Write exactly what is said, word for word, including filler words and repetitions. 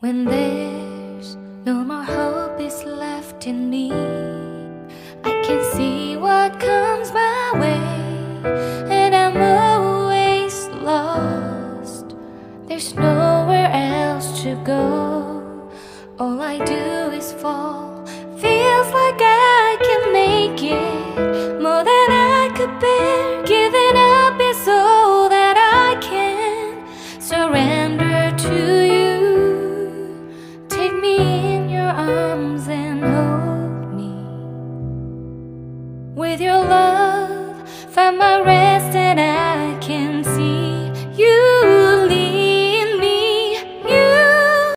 When there's no more hope is left in me, I can see what comes my way, and I'm always lost. There's nowhere else to go. All I do is fall. Feels like I can make it more than I could bear.